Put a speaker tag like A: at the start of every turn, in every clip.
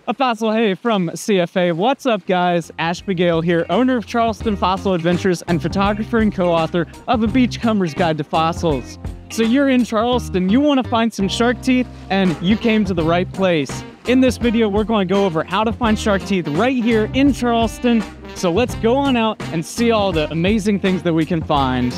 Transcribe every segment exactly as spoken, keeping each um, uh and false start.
A: A fossil hey from C F A. What's up, guys? Ashby Gale here, owner of Charleston Fossil Adventures and photographer and co-author of A Beachcomber's Guide to Fossils. So you're in Charleston, you want to find some shark teeth, and you came to the right place. In this video, we're going to go over how to find shark teeth right here in Charleston. So let's go on out and see all the amazing things that we can find.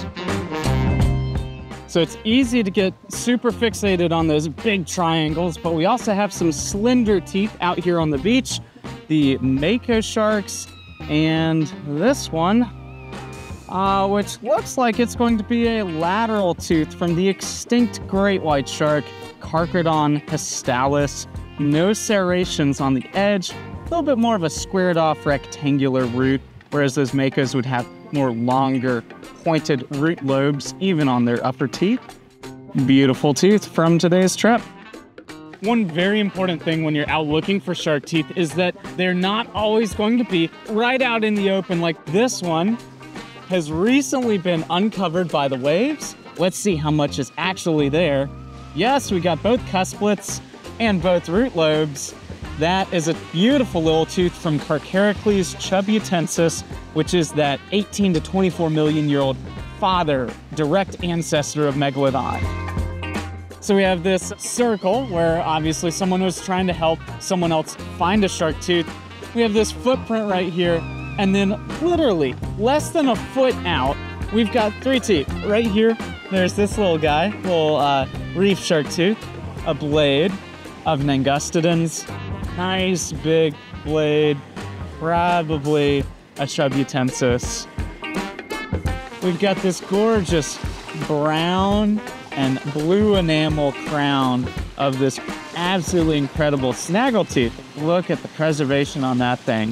A: So it's easy to get super fixated on those big triangles, but we also have some slender teeth out here on the beach. The mako sharks, and this one, uh, which looks like it's going to be a lateral tooth from the extinct great white shark, Carcharodon hastalis. No serrations on the edge, a little bit more of a squared off rectangular root, whereas those makos would have more longer pointed root lobes even on their upper teeth. Beautiful tooth from today's trip. One very important thing when you're out looking for shark teeth is that they're not always going to be right out in the open. Like this one has recently been uncovered by the waves. Let's see how much is actually there. Yes, we got both cusplets and both root lobes. That is a beautiful little tooth from Carcharodon chubutensis, which is that eighteen to twenty-four million year old father, direct ancestor of megalodon. So we have this circle where obviously someone was trying to help someone else find a shark tooth. We have this footprint right here, and then literally less than a foot out, we've got three teeth. Right here, there's this little guy, little uh, reef shark tooth, a blade of Nangustodons. Nice big blade, probably a chubutensis. We've got this gorgeous brown and blue enamel crown of this absolutely incredible snaggletooth. Look at the preservation on that thing.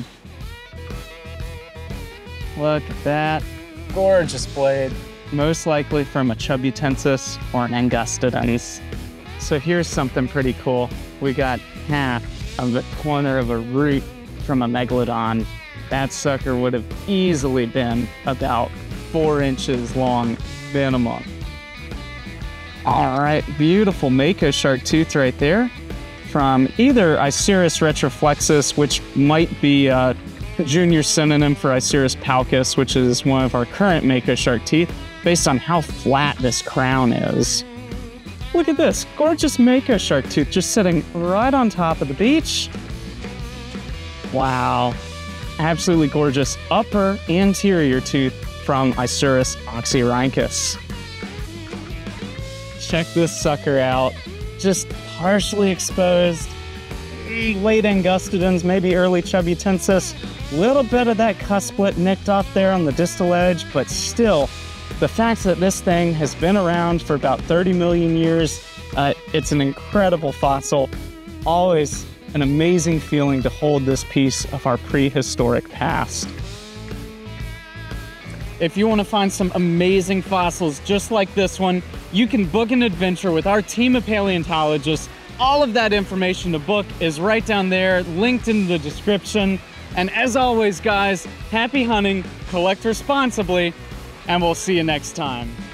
A: Look at that gorgeous blade, most likely from a chubutensis or an Nangustodons. So here's something pretty cool. We got half of the corner of a root from a megalodon. That sucker would have easily been about four inches long minimum. All right, beautiful mako shark tooth right there from either Icerus retroflexus, which might be a junior synonym for Icerus paucus, which is one of our current mako shark teeth, based on how flat this crown is. Look at this, gorgeous mako shark tooth just sitting right on top of the beach. Wow, absolutely gorgeous upper anterior tooth from Icerus oxyrhynchus. Check this sucker out, just partially exposed, late Nangustodons, maybe early chubutensis. Little bit of that cusplet nicked off there on the distal edge, but still, the fact that this thing has been around for about thirty million years, uh, it's an incredible fossil. Always an amazing feeling to hold this piece of our prehistoric past. If you want to find some amazing fossils just like this one, you can book an adventure with our team of paleontologists. All of that information to book is right down there, linked in the description. And as always, guys, happy hunting, collect responsibly, and we'll see you next time.